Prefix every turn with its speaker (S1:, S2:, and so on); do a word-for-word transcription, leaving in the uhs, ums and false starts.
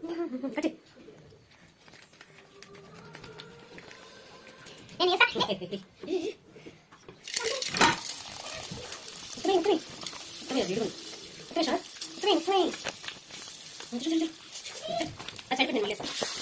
S1: కట్టి నేను చేస్తా Come here, come here. Come here, beautiful. Come here, Charlotte. Come here, come here. That's right, put it in my list.